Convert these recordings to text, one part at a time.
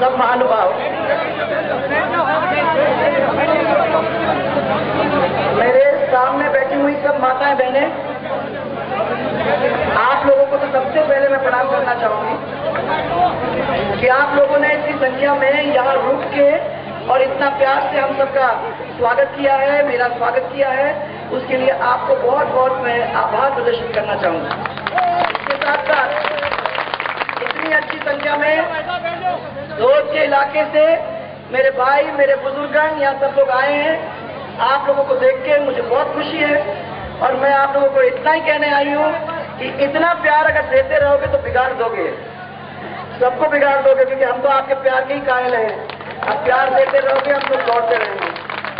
सब महानुभाव, मेरे सामने बैठी हुई सब माताएं बहनें, आप लोगों को तो सबसे पहले मैं प्रणाम करना चाहूंगी कि आप लोगों ने इतनी संख्या में यहाँ रुक के और इतना प्यार से हम सबका स्वागत किया है, मेरा स्वागत किया है, उसके लिए आपको बहुत बहुत मैं आभार प्रदर्शित करना चाहूंगा। इसके साथ साथ इतनी अच्छी संख्या में धोद के इलाके से मेरे भाई, मेरे बुजुर्गन यहाँ सब लोग आए हैं। आप लोगों को देख के मुझे बहुत खुशी है और मैं आप लोगों को इतना ही कहने आई हूँ कि इतना प्यार अगर देते रहोगे तो बिगाड़ दोगे, सबको बिगाड़ दोगे, क्योंकि हम तो आपके प्यार के ही कायल हैं। आप प्यार देते रहोगे, हम लोग दौड़ते रहेंगे।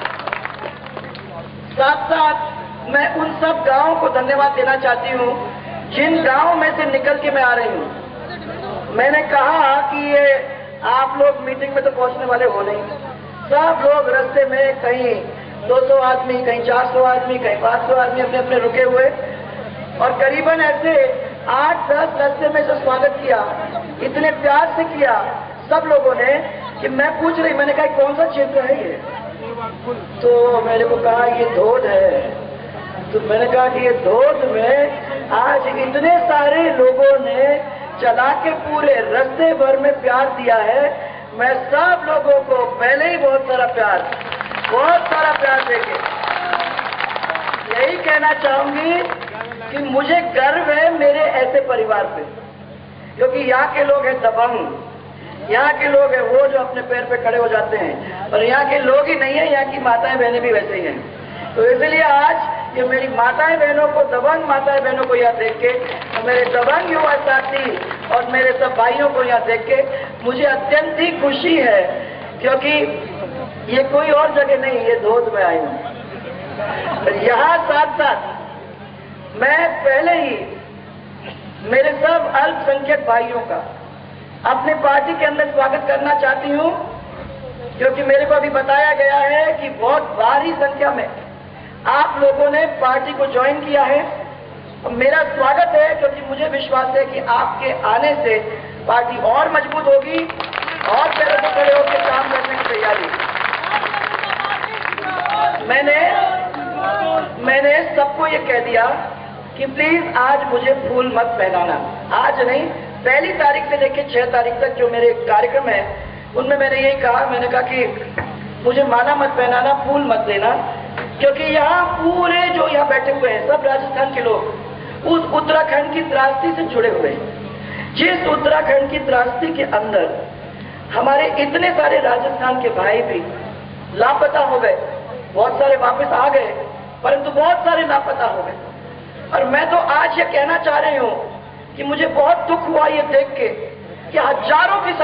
साथ साथ मैं उन सब गांवों को धन्यवाद देना चाहती हूँ जिन गांवों में से निकल के मैं आ रही हूँ। मैंने कहा कि ये आप लोग मीटिंग में तो पहुंचने वाले हो नहीं, सब लोग रास्ते में कहीं 200 आदमी, कहीं 400 आदमी, कहीं 500 आदमी अपने अपने रुके हुए और करीबन ऐसे 8-10 रास्ते में से स्वागत किया, इतने प्यार से किया सब लोगों ने कि मैं पूछ रही, मैंने कहा कौन सा क्षेत्र है ये, तो मेरे को कहा ये धोद है। तो मैंने कहा कि ये धोद में आज इतने सारे लोगों ने चला के पूरे रास्ते भर में प्यार दिया है। मैं सब लोगों को पहले ही बहुत सारा प्यार देके यही कहना चाहूंगी कि मुझे गर्व है मेरे ऐसे परिवार पे, क्योंकि यहाँ के लोग हैं दबंग, यहाँ के लोग हैं वो जो अपने पैर पे खड़े हो जाते हैं, और यहाँ के लोग ही नहीं है, यहाँ की माताएं बहनें भी वैसे ही हैं। तो इसलिए आज ये मेरी माताएं बहनों को, दबंग माताएं बहनों को यहाँ देख के, मेरे दबंग युवा साथी और मेरे सब भाइयों को यहाँ देख के मुझे अत्यंत ही खुशी है, क्योंकि ये कोई और जगह नहीं, ये धोद में आई हूँ। यहाँ साथ साथ मैं पहले ही मेरे सब अल्पसंख्यक भाइयों का अपने पार्टी के अंदर स्वागत करना चाहती हूँ, क्योंकि मेरे को अभी बताया गया है कि बहुत भारी संख्या में आप लोगों ने पार्टी को ज्वाइन किया है। मेरा स्वागत है, क्योंकि मुझे विश्वास है कि आपके आने से पार्टी और मजबूत होगी और पैरों पे खड़े होकर काम करने की तैयारी। मैंने सबको ये कह दिया कि प्लीज आज मुझे फूल मत पहनाना, आज नहीं, 1 तारीख से लेकर 6 तारीख तक जो मेरे कार्यक्रम है उनमें मैंने यही कहा, मैंने कहा कि मुझे माला मत पहनाना, फूल मत देना, क्योंकि यहाँ पूरे जो यहाँ बैठे हुए हैं सब राजस्थान के लोग उस उत्तराखंड की त्रासदी से जुड़े हुए हैं। जिस उत्तराखंड की त्रासदी के अंदर हमारे इतने सारे राजस्थान के भाई भी लापता हो गए, बहुत सारे वापस आ गए, परंतु बहुत सारे लापता हो गए। और मैं तो आज ये कहना चाह रही हूँ कि मुझे बहुत दुख हुआ ये देख के कि हजारों की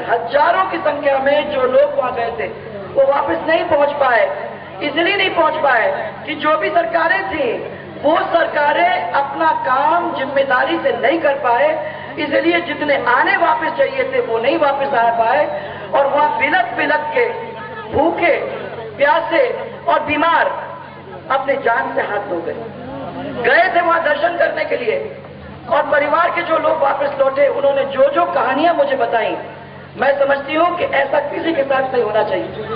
संख्या में जो लोग वहां गए थे वो वापस नहीं पहुंच पाए। इसलिए नहीं पहुंच पाए कि जो भी सरकारें थी वो सरकारें अपना काम जिम्मेदारी से नहीं कर पाए, इसलिए जितने आने वापस चाहिए थे वो नहीं वापस आ पाए और वहां बिलक के भूखे, प्यासे और बीमार अपने जान से हाथ धो गए थे वहां दर्शन करने के लिए। और परिवार के जो लोग वापस लौटे उन्होंने जो जो कहानियां मुझे बताई, मैं समझती हूँ कि ऐसा किसी के साथ नहीं होना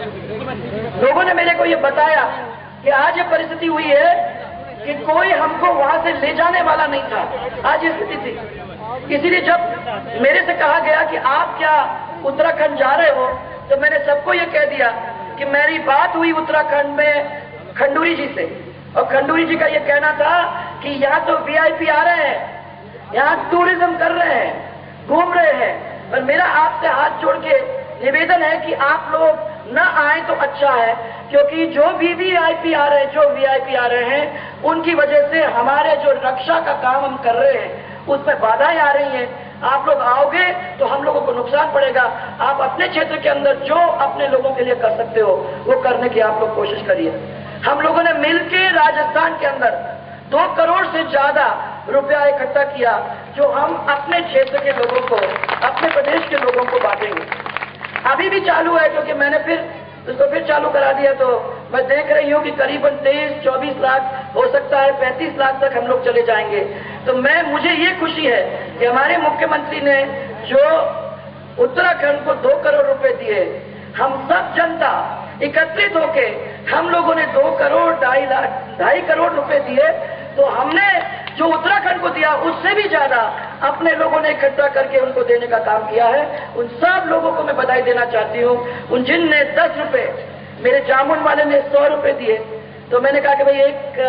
चाहिए। लोगों ने मेरे को ये बताया कि आज ये परिस्थिति हुई है कि कोई हमको वहां से ले जाने वाला नहीं था, आज ये स्थिति थी। इसीलिए जब मेरे से कहा गया कि आप क्या उत्तराखंड जा रहे हो, तो मैंने सबको ये कह दिया कि मेरी बात हुई उत्तराखंड में खंडूरी जी से, और खंडूरी जी का ये कहना था कि यहाँ तो वीआईपी आ रहे हैं, यहाँ टूरिज्म कर रहे हैं, घूम रहे हैं, पर मेरा आपसे हाथ जोड़ के निवेदन है कि आप लोग न आए तो अच्छा है, क्योंकि जो भी वीआईपी आ रहे हैं, जो वीआईपी आ रहे हैं, उनकी वजह से हमारे जो रक्षा का काम हम कर रहे हैं उसमें बाधाएं आ रही हैं। आप लोग आओगे तो हम लोगों को नुकसान पड़ेगा। आप अपने क्षेत्र के अंदर जो अपने लोगों के लिए कर सकते हो वो करने की आप लोग कोशिश करिए। हम लोगों ने मिलकर राजस्थान के अंदर 2 करोड़ से ज्यादा रुपया इकट्ठा किया, जो हम अपने क्षेत्र के लोगों को, अपने प्रदेश के लोगों को बांटेंगे। अभी भी चालू है, क्योंकि मैंने इसको फिर चालू करा दिया, तो मैं देख रही हूँ कि करीबन 23-24 लाख, हो सकता है 35 लाख तक हम लोग चले जाएंगे। तो मुझे ये खुशी है कि हमारे मुख्यमंत्री ने जो उत्तराखंड को 2 करोड़ रुपए दिए, हम सब जनता एकत्रित होके हम लोगों ने 2 करोड़ 2.5 करोड़ रुपए दिए, तो हमने जो उत्तराखंड को दिया उससे भी ज्यादा अपने लोगों ने इकट्ठा करके उनको देने का काम किया है। उन सब लोगों को मैं बधाई देना चाहती हूँ। उन जिनने 10 रुपए, मेरे जामुन वाले ने 100 रुपए दिए, तो मैंने कहा कि भाई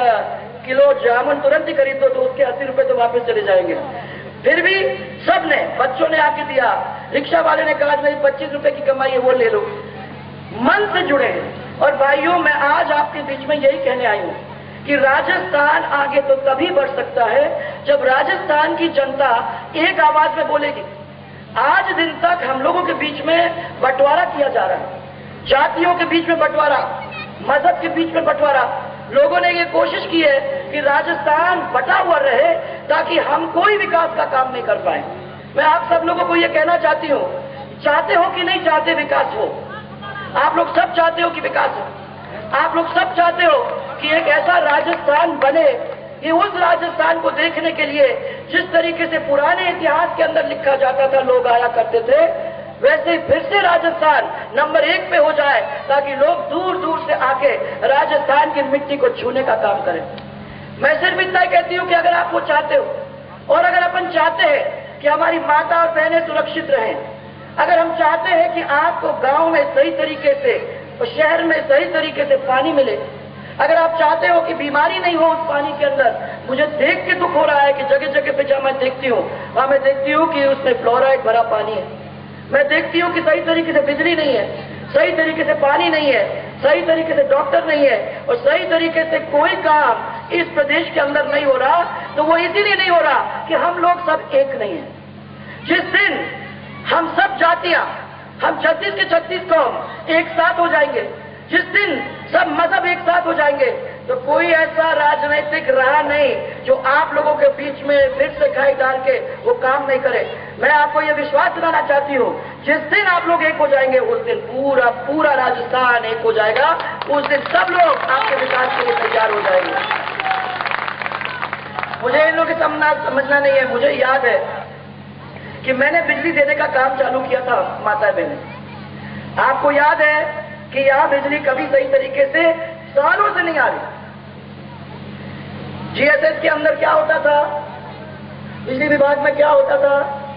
1 किलो जामुन तुरंत ही खरीदो, तो उसके 80 रुपए तो वापस चले जाएंगे। फिर भी सबने, बच्चों ने आके दिया, रिक्शा वाले ने कहा मेरी 25 रुपए की कमाई है वो ले लो। मन से जुड़े हैं। और भाइयों, मैं आज आपके बीच में यही कहने आई हूं कि राजस्थान आगे तो तभी बढ़ सकता है जब राजस्थान की जनता एक आवाज में बोलेगी। आज दिन तक हम लोगों के बीच में बंटवारा किया जा रहा है, जातियों के बीच में बंटवारा, मजहब के बीच में बंटवारा। लोगों ने ये कोशिश की है कि राजस्थान बटा हुआ रहे ताकि हम कोई विकास का काम नहीं कर पाए। मैं आप सब लोगों को ये कहना चाहती हूँ, चाहते हो कि नहीं चाहते विकास हो? आप लोग सब चाहते हो कि विकास हो? आप लोग सब चाहते हो कि एक ऐसा राजस्थान बने कि उस राजस्थान को देखने के लिए जिस तरीके से पुराने इतिहास के अंदर लिखा जाता था, लोग आया करते थे, वैसे फिर से राजस्थान नंबर 1 पे हो जाए ताकि लोग दूर दूर से आके राजस्थान की मिट्टी को छूने का काम करें। मैं सिर्फ इतना कहती हूँ कि अगर आप वो चाहते हो और अगर अपन चाहते हैं कि हमारी माता और बहनें सुरक्षित रहें, अगर हम चाहते हैं कि आपको गांव में सही तरीके से और शहर में सही तरीके से पानी मिले, अगर आप चाहते हो कि बीमारी नहीं हो उस पानी के अंदर, मुझे देख के दुख हो रहा है कि जगह जगह पे जहाँ मैं देखती हूँ वहां मैं देखती हूँ कि उसमें फ्लोराइड भरा पानी है। मैं देखती हूँ कि सही तरीके से बिजली नहीं है, सही तरीके से पानी नहीं है, सही तरीके से डॉक्टर नहीं है और सही तरीके से कोई काम इस प्रदेश के अंदर नहीं हो रहा। तो वो इसीलिए नहीं हो रहा कि हम लोग सब एक नहीं है। जिस दिन हम सब जातियां, हम 36 के 36 कौम एक साथ हो जाएंगे, जिस दिन सब मजहब एक साथ हो जाएंगे, तो कोई ऐसा राजनीतिक राह नहीं जो आप लोगों के बीच में फिर से खाई डाल के वो काम नहीं करे। मैं आपको ये विश्वास दिलाना चाहती हूँ, जिस दिन आप लोग एक हो जाएंगे उस दिन पूरा राजस्थान एक हो जाएगा। उस दिन सब लोग आपके विकास के लिए तैयार हो जाएंगे। मुझे इन लोगों की समझना नहीं है। मुझे याद है कि मैंने बिजली देने का काम चालू किया था माता बहने। आपको याद है कि यहां बिजली कभी सही तरीके से सालों से नहीं आ रही। जीएसएस के अंदर क्या होता था, बिजली विभाग में क्या होता था,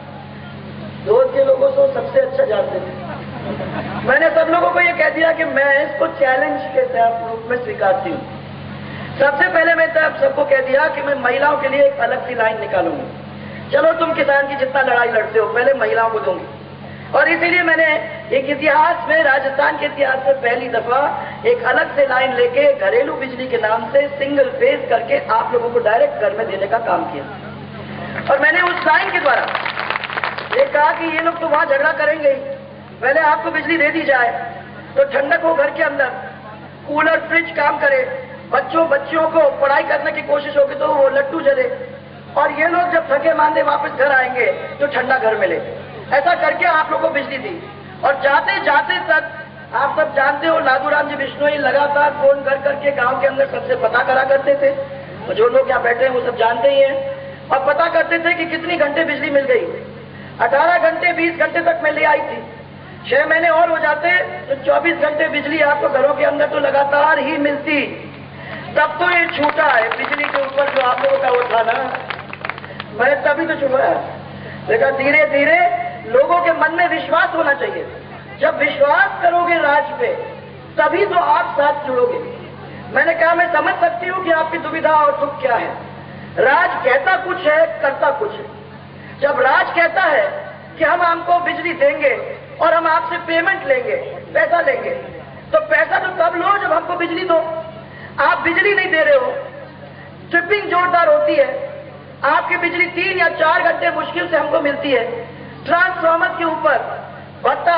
दूर के लोगों को सबसे अच्छा जानते थे। मैंने सब लोगों को यह कह दिया कि मैं इसको चैलेंज के रूप में स्वीकारती हूं। सबसे पहले मैं तब सबको कह दिया कि मैं महिलाओं के लिए एक अलग सी लाइन निकालूंगी। चलो तुम किसान की जितना लड़ाई लड़ते हो पहले महिलाओं को दूंगी। और इसीलिए मैंने एक इतिहास में, राजस्थान के इतिहास में पहली दफा एक अलग से लाइन लेके घरेलू बिजली के नाम से सिंगल फेज करके आप लोगों को डायरेक्ट घर में देने का काम किया। और मैंने उस लाइन के द्वारा ये कहा कि ये लोग तो वहां झगड़ा करेंगे ही, पहले आपको बिजली दे दी जाए तो ठंडक हो घर के अंदर, कूलर फ्रिज काम करे, बच्चों को पढ़ाई करने की कोशिश होगी तो वो लट्टू जले, और ये लोग जब थके मांदे वापस घर आएंगे तो ठंडा घर मिले। ऐसा करके आप लोगों को बिजली दी। और जाते जाते तक आप सब जानते हो, लादूराम जी बिश्नोई लगातार फोन कर करके गांव के अंदर सबसे पता करा करते थे। तो जो लोग यहाँ बैठे हैं वो सब जानते ही हैं। और पता करते थे कि कितनी घंटे बिजली मिल गई। 18 घंटे 20 घंटे तक मैं ले आई थी। 6 महीने और हो जाते तो 24 घंटे बिजली आपको घरों के अंदर तो लगातार ही मिलती। तब तो ये छूटा है बिजली के ऊपर जो आप लोगों का वो था ना, मैं तभी तो छुपा है। देखा धीरे धीरे लोगों के मन में विश्वास होना चाहिए। जब विश्वास करोगे राज पे तभी तो आप साथ जुड़ोगे। मैंने कहा मैं समझ सकती हूँ कि आपकी दुविधा और दुख क्या है। राज कहता कुछ है, करता कुछ है। जब राज कहता है कि हम आपको बिजली देंगे और हम आपसे पेमेंट लेंगे, पैसा लेंगे, तो पैसा तो तब लो जब हमको बिजली दो। आप बिजली नहीं दे रहे हो, ट्रिपिंग जोरदार होती है, आपकी बिजली 3 या 4 घंटे मुश्किल से हमको मिलती है। ट्रांसफार्मर के ऊपर भत्ता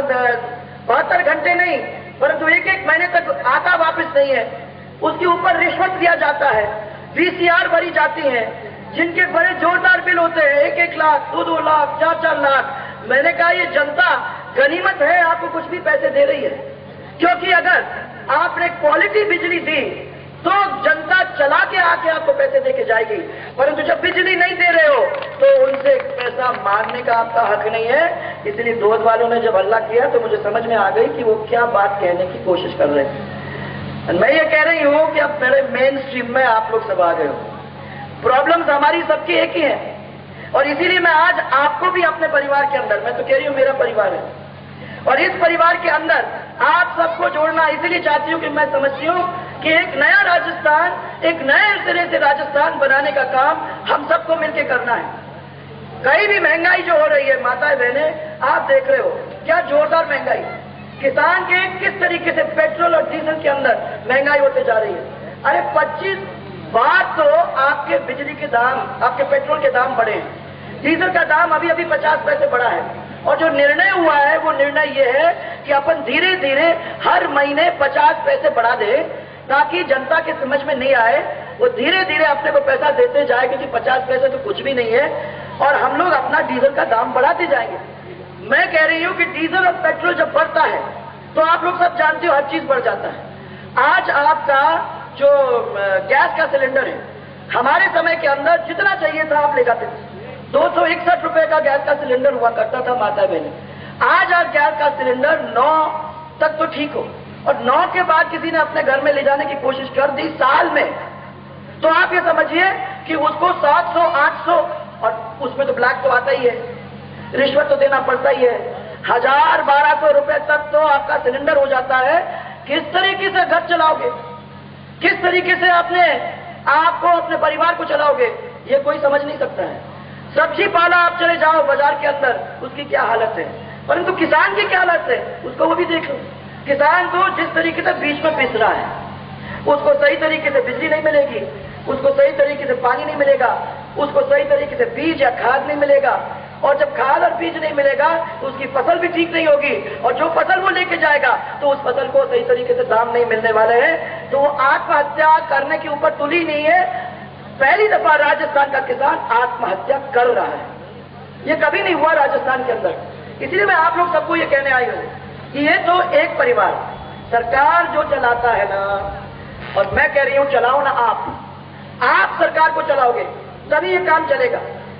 72 घंटे नहीं परंतु 1-1 महीने तक आता वापस नहीं है। उसके ऊपर रिश्वत दिया जाता है, वीसीआर भरी जाती है, जिनके बड़े जोरदार बिल होते हैं, 1-1 लाख, 2-2 लाख, 4-4 लाख। मैंने कहा ये जनता गनीमत है, आपको कुछ भी पैसे दे रही है, क्योंकि अगर आपने क्वालिटी बिजली दी तो जनता चला के आके आपको पैसे देके जाएगी, परंतु जब बिजली नहीं दे रहे हो तो उनसे पैसा मांगने का आपका हक नहीं है। इसलिए दूध वालों ने जब हल्ला किया तो मुझे समझ में आ गई कि वो क्या बात कहने की कोशिश कर रहे हैं। मैं ये कह रही हूं कि अब बड़े मेन स्ट्रीम में आप लोग सब आ गए हो। प्रॉब्लम्स हमारी सबकी एक ही है, और इसीलिए मैं आज आपको भी अपने परिवार के अंदर, मैं तो कह रही हूं मेरा परिवार है, और इस परिवार के अंदर आप सबको जोड़ना इसलिए चाहती हूं कि मैं समझती हूं कि एक नया राजस्थान, एक नए सिरे से राजस्थान बनाने का काम हम सबको मिलकर करना है। कहीं भी महंगाई जो हो रही है, माताएं बहने आप देख रहे हो क्या जोरदार महंगाई, किसान के किस तरीके से पेट्रोल और डीजल के अंदर महंगाई होते जा रही है। अरे 25 बार तो आपके बिजली के दाम, आपके पेट्रोल के दाम बढ़े हैं, डीजल का दाम अभी 50 पैसे बढ़ा है, और जो निर्णय हुआ है वो निर्णय ये है कि अपन धीरे धीरे हर महीने 50 पैसे बढ़ा दे, ताकि जनता के समझ में नहीं आए, वो धीरे धीरे अपने को पैसा देते जाए, क्योंकि 50 पैसे तो कुछ भी नहीं है, और हम लोग अपना डीजल का दाम बढ़ाते जाएंगे। मैं कह रही हूं कि डीजल और पेट्रोल जब बढ़ता है तो आप लोग सब जानते हो हर चीज बढ़ जाता है। आज आपका जो गैस का सिलेंडर है, हमारे समय के अंदर जितना चाहिए था आप ले जाते थे, 261 रुपए का गैस का सिलेंडर हुआ करता था माता बहने। आज आप गैस का सिलेंडर 9 तक तो ठीक हो, और 9 के बाद किसी ने अपने घर में ले जाने की कोशिश कर दी साल में, तो आप ये समझिए कि उसको 700, 800, और उसमें तो ब्लैक तो आता ही है, रिश्वत तो देना पड़ता ही है, 1000, 1200 रुपए तक तो आपका सिलेंडर हो जाता है। किस तरीके से घर चलाओगे, किस तरीके से आपको अपने परिवार को चलाओगे, ये कोई समझ नहीं सकता है। सब्जी पाला आप चले जाओ बाजार के अंदर, उसकी क्या हालत है, परंतु किसान की क्या हालत है उसको वो भी देखो। किसान तो जिस तरीके से बीच में पिस रहा है, उसको सही तरीके से बिजली नहीं मिलेगी, उसको सही तरीके से पानी नहीं मिलेगा, उसको सही तरीके से बीज या खाद नहीं मिलेगा, और जब खाद और बीज नहीं मिलेगा तो उसकी फसल भी ठीक नहीं होगी, और जो फसल वो लेके जाएगा तो उस फसल को सही तरीके से दाम नहीं मिलने वाले हैं, तो वो आत्महत्या करने के ऊपर तुली नहीं है। पहली दफा राजस्थान का किसान आत्महत्या कर रहा है, ये कभी नहीं हुआ राजस्थान के अंदर। इसलिए मैं आप लोग सबको ये कहने आई हूं कि ये तो एक परिवार, सरकार जो चलाता है ना, और मैं कह रही हूं चलाओ ना आप सरकार को चलाओगे तभी ये काम चलेगा।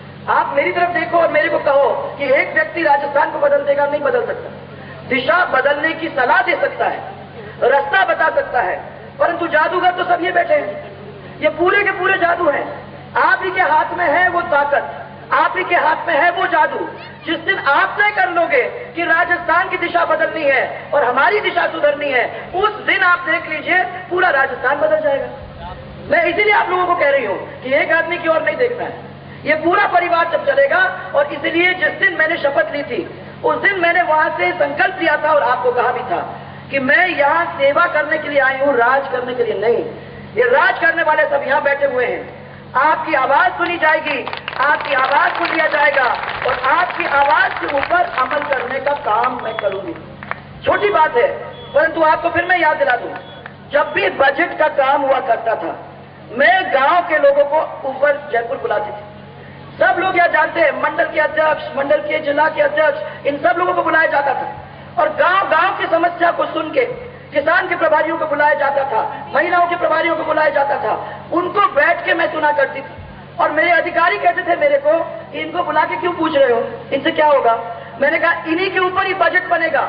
आप मेरी तरफ देखो और मेरे को कहो कि एक व्यक्ति राजस्थान को बदल देगा, नहीं बदल सकता। दिशा बदलने की सलाह दे सकता है, रास्ता बता सकता है, परंतु जादूगर तो सब ये बैठे हैं, ये पूरे के पूरे जादू हैं। आप ही के हाथ में है वो ताकत, आप ही के हाथ में है वो जादू। जिस दिन आप तय कर लोगे कि राजस्थान की दिशा बदलनी है और हमारी दिशा सुधरनी है, उस दिन आप देख लीजिए पूरा राजस्थान बदल जाएगा। मैं इसीलिए आप लोगों को कह रही हूं कि एक आदमी की ओर नहीं देखना है, ये पूरा परिवार जब चलेगा। और इसलिए जिस दिन मैंने शपथ ली थी उस दिन मैंने वहां से संकल्प लिया था और आपको कहा भी था कि मैं यहाँ सेवा करने के लिए आई हूं, राज करने के लिए नहीं। ये राज करने वाले सब यहाँ बैठे हुए हैं, आपकी आवाज सुनी जाएगी, आपकी आवाज को लिया जाएगा, और आपकी आवाज के ऊपर अमल करने का काम मैं करूंगी। छोटी बात है, परंतु आपको फिर मैं याद दिला दूं, जब भी बजट का काम हुआ करता था, मैं गांव के लोगों को ऊपर जयपुर बुलाती थी। सब लोग यह जानते हैं, मंडल के अध्यक्ष, मंडल के जिला के अध्यक्ष, इन सब लोगों को बुलाया जाता था, और गांव गांव की समस्या को सुन के किसान के प्रभारियों को बुलाया जाता था, महिलाओं के प्रभारियों को बुलाया जाता था, उनको बैठ के मैं सुना करती थी। और मेरे अधिकारी कहते थे मेरे को, इनको बुला के क्यों पूछ रहे हो, इनसे क्या होगा। मैंने कहा इन्हीं के ऊपर ही बजट बनेगा।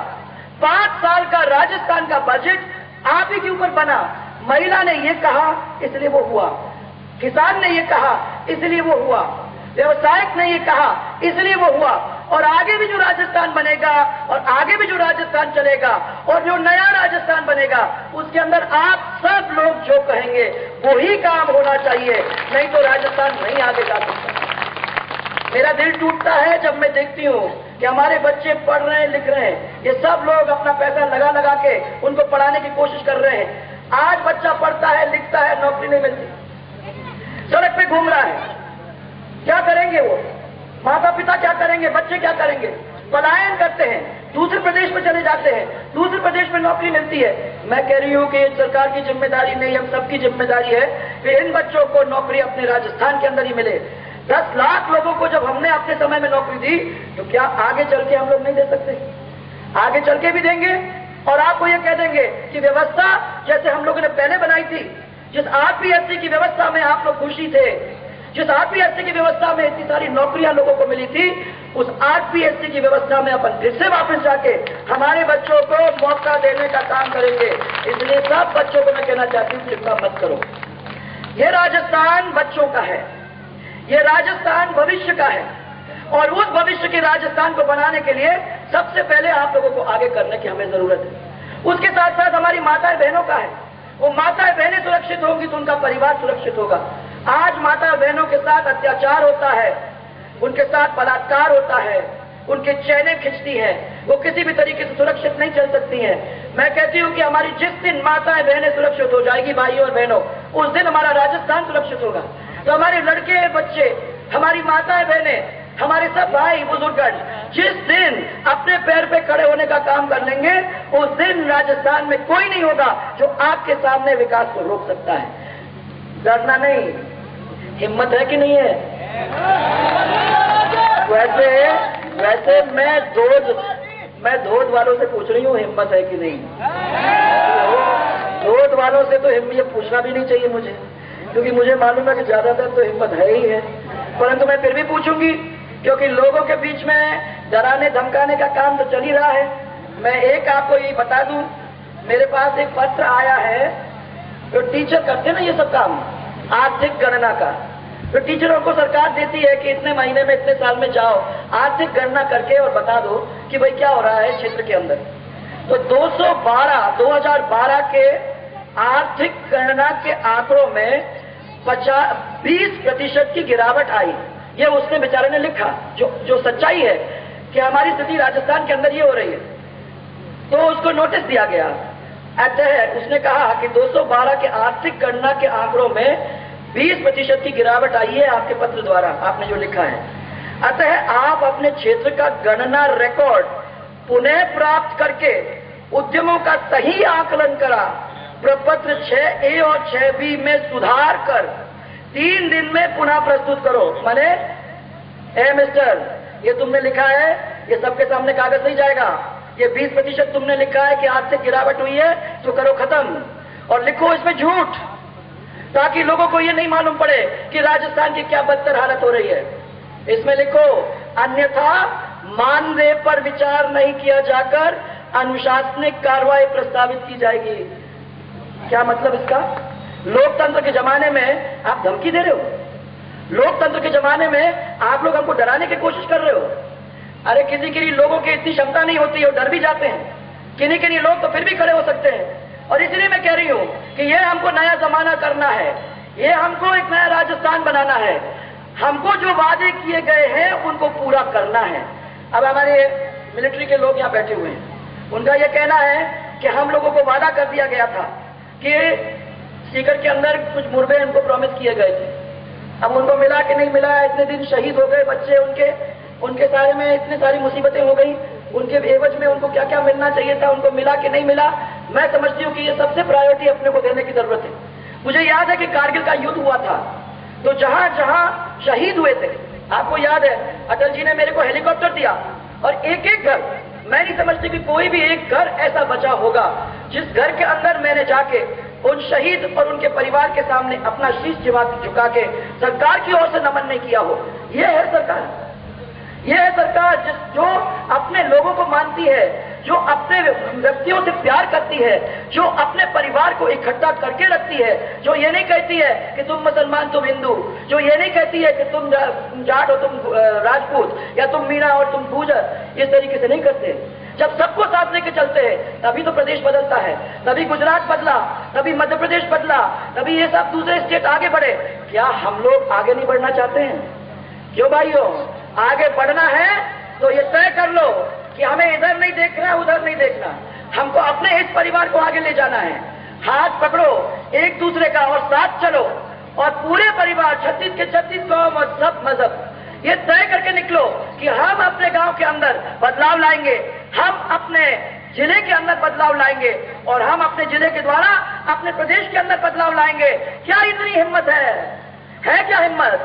5 साल का राजस्थान का बजट आप ही के ऊपर बना। महिला ने ये कहा इसलिए वो हुआ, किसान ने ये कहा इसलिए वो हुआ, व्यवसायिक ने ये कहा इसलिए वो हुआ। और आगे भी जो राजस्थान बनेगा और आगे भी जो राजस्थान चलेगा और जो नया राजस्थान बनेगा, उसके अंदर आप सब लोग जो कहेंगे वही काम होना चाहिए, नहीं तो राजस्थान नहीं आगे जा सकता। मेरा दिल टूटता है जब मैं देखती हूँ कि हमारे बच्चे पढ़ रहे हैं, लिख रहे हैं, ये सब लोग अपना पैसा लगा लगा के उनको पढ़ाने की कोशिश कर रहे हैं। आज बच्चा पढ़ता है, लिखता है, नौकरी नहीं मिलती, सड़क पे घूम रहा है। क्या करेंगे वो माता पिता, क्या करेंगे बच्चे, क्या करेंगे। पलायन करते हैं, दूसरे प्रदेश में चले जाते हैं, दूसरे प्रदेश में नौकरी मिलती है। मैं कह रही हूं कि सरकार की जिम्मेदारी नहीं, हम सबकी जिम्मेदारी है कि इन बच्चों को नौकरी अपने राजस्थान के अंदर ही मिले। 10 लाख लोगों को जब हमने अपने समय में नौकरी दी, तो क्या आगे चल के हम लोग नहीं दे सकते? आगे चल के भी देंगे, और आपको ये कह देंगे कि व्यवस्था जैसे हम लोगों ने पहले बनाई थी जिस आरपीएससी की व्यवस्था में आप लोग खुशी थे, जिस आरपीएससी की व्यवस्था में इतनी सारी नौकरियां लोगों को मिली थी, उस आरपीएससी की व्यवस्था में अपन फिर से वापस जाके हमारे बच्चों को मौका देने का काम करेंगे। इसलिए सब बच्चों को मैं कहना चाहती हूँ, चिंता मत करो। ये राजस्थान बच्चों का है, ये राजस्थान भविष्य का है, और उस भविष्य के राजस्थान को बनाने के लिए सबसे पहले आप लोगों को आगे करने की हमें जरूरत है। उसके साथ साथ हमारी माताएं बहनों का है। वो माताएं बहनें सुरक्षित होंगी तो उनका परिवार सुरक्षित होगा। आज माता बहनों के साथ अत्याचार होता है, उनके साथ बलात्कार होता है, उनके चैनें खिंचती हैं, वो किसी भी तरीके से सुरक्षित नहीं चल सकती हैं। मैं कहती हूँ कि हमारी जिस दिन माताएं बहनें सुरक्षित हो जाएगी भाइयों और बहनों, उस दिन हमारा राजस्थान सुरक्षित होगा। तो हमारे लड़के बच्चे, हमारी माताएं बहनें, हमारे सब भाई बुजुर्ग जिस दिन अपने पैर पे खड़े होने का काम कर लेंगे, उस दिन राजस्थान में कोई नहीं होगा जो आपके सामने विकास को रोक सकता है। डरना नहीं, हिम्मत है कि नहीं है? वैसे मैं धोद वालों से पूछ रही हूँ, हिम्मत है कि नहीं? धोद वालों से तो ये पूछना भी नहीं चाहिए मुझे, क्योंकि मुझे मालूम है कि ज्यादातर तो हिम्मत है ही है, परंतु मैं फिर भी पूछूंगी, क्योंकि लोगों के बीच में डराने धमकाने का काम तो चल ही रहा है। मैं एक आपको ये बता दूं, मेरे पास एक पत्र आया है, जो टीचर करते ना ये सब काम आर्थिक गणना का, तो टीचरों को सरकार देती है कि इतने महीने में इतने साल में जाओ आर्थिक गणना करके और बता दो कि भाई क्या हो रहा है क्षेत्र के अंदर। तो 2012 के आर्थिक गणना के आंकड़ों में 20% की गिरावट आई। ये उसने बेचारे ने लिखा, जो सच्चाई है कि हमारी स्थिति राजस्थान के अंदर ये हो रही है। तो उसको नोटिस दिया गया। अतः उसने कहा कि 212 के आर्थिक गणना के आंकड़ों में 20% की गिरावट आई है आपके पत्र द्वारा, आपने जो लिखा है। अतः आप अपने क्षेत्र का गणना रिकॉर्ड पुनः प्राप्त करके उद्यमों का सही आकलन करा प्रपत्र 6A और 6B में सुधार कर 3 दिन में पुनः प्रस्तुत करो। माने मिस्टर, ये तुमने लिखा है, ये सबके सामने कागज नहीं जाएगा। ये 20% तुमने लिखा है कि आर्थिक गिरावट हुई है, तो करो खत्म, और लिखो इसमें झूठ, ताकि लोगों को ये नहीं मालूम पड़े कि राजस्थान की क्या बदतर हालत हो रही है। इसमें लिखो, अन्यथा मानदेय पर विचार नहीं किया जाकर अनुशासनिक कार्रवाई प्रस्तावित की जाएगी। क्या मतलब इसका? लोकतंत्र के जमाने में आप धमकी दे रहे हो, लोकतंत्र के जमाने में आप लोग हमको डराने की कोशिश कर रहे हो। अरे किसी के लिए लोगों की इतनी क्षमता नहीं होती है, डर भी जाते हैं। किन्हीं लोग तो फिर भी खड़े हो सकते हैं। और इसलिए मैं कह रही हूं कि ये हमको नया जमाना करना है, ये हमको एक नया राजस्थान बनाना है। हमको जो वादे किए गए हैं उनको पूरा करना है। अब हमारे मिलिट्री के लोग यहाँ बैठे हुए हैं, उनका यह कहना है कि हम लोगों को वादा कर दिया गया था कि सीकर के अंदर कुछ मुर्गे उनको प्रॉमिस किए गए थे। अब उनको मिला कि नहीं मिला, इतने दिन शहीद हो गए बच्चे उनके सारे में इतनी सारी मुसीबतें हो गई, उनके एवज में उनको क्या क्या मिलना चाहिए था, उनको मिला कि नहीं मिला। मैं समझती हूँ कि ये सबसे प्रायोरिटी अपने को देने की जरूरत है। मुझे याद है कि कारगिल का युद्ध हुआ था, तो जहां जहां शहीद हुए थे, आपको याद है अटल जी ने मेरे को हेलीकॉप्टर दिया, और एक एक घर, मैं नहीं समझती कि कोई भी एक घर ऐसा बचा होगा जिस घर के अंदर मैंने जाके उन शहीद और उनके परिवार के सामने अपना शीश झुका के सरकार की ओर से नमन नहीं किया हो। यह है सरकार, यह है सरकार जो अपने लोगों को मानती है, जो अपने व्यक्तियों से प्यार करती है, जो अपने परिवार को इकट्ठा करके रखती है, जो ये नहीं कहती है कि तुम मुसलमान तुम हिंदू, जो ये नहीं कहती है कि तुम जाट हो तुम राजपूत, या तुम मीणा और तुम गुर्जर। इस तरीके से नहीं करते। जब सबको साथ लेके चलते हैं तभी तो प्रदेश बदलता है। तभी गुजरात बदला, तभी मध्य प्रदेश बदला, तभी ये सब दूसरे स्टेट आगे बढ़े। क्या हम लोग आगे नहीं बढ़ना चाहते हैं? क्यों भाइयों, आगे बढ़ना है तो ये तय कर लो कि हमें इधर नहीं देखना, उधर नहीं देखना, हमको अपने इस परिवार को आगे ले जाना है। हाथ पकड़ो एक दूसरे का और साथ चलो, और पूरे परिवार 36 के 36 कौम और सब मजहब ये तय करके निकलो कि हम अपने गांव के अंदर बदलाव लाएंगे, हम अपने जिले के अंदर बदलाव लाएंगे, और हम अपने जिले के द्वारा अपने प्रदेश के अंदर बदलाव लाएंगे। क्या इतनी हिम्मत है क्या हिम्मत?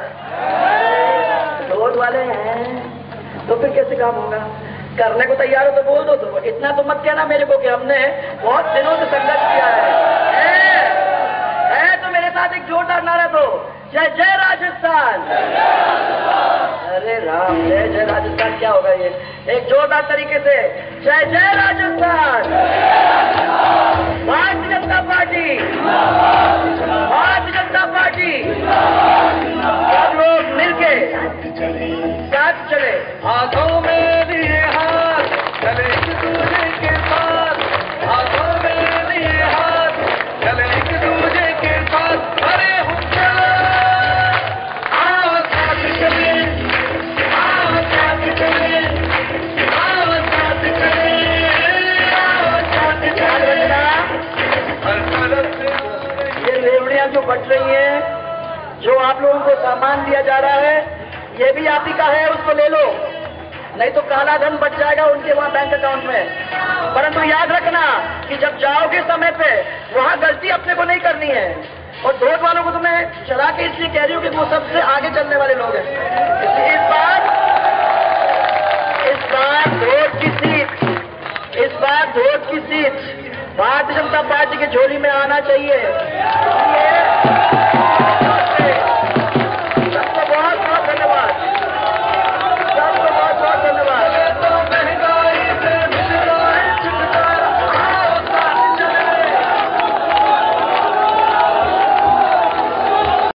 रोड वाले हैं तो फिर कैसे काम होगा? करने को तैयार हो तो बोल दो। तो इतना तो मत कहना मेरे को कि हमने बहुत दिनों से संघर्ष किया है तो मेरे साथ एक जोरदार नारा दो, जय जय राजस्थान। अरे राम, जय जय राजस्थान क्या होगा ये? एक जोरदार तरीके से जय जय राजस्थान। Bharatiya Janata party, Bharatiya Janata party. सब लोग मिलके साथ चले, हाथों में लिए हाथ, चले एक दूसरे के साथ, हाथों में लिए हाथ, चले एक दूसरे के साथ। अरे हुक्कार, आओ साथ चले, आओ साथ चले, आओ साथ चले, आओ साथ चले। हर तरफ से ये रेवड़ियां जो बट रही हैं, जो आप लोगों को सामान दिया जा रहा है, ये भी आप ही का है, उसको ले लो, नहीं तो काला धन बच जाएगा उनके वहां बैंक अकाउंट में। परंतु याद रखना कि जब जाओगे समय पे, वहां गलती अपने को नहीं करनी है। और धोट वालों को तो मैं चला के इसलिए कह रही हूँ कि वो सबसे आगे चलने वाले लोग हैं। इस बार धोट की सीट, इस बार धोट की सीट भारतीय जनता पार्टी की झोली में आना चाहिए।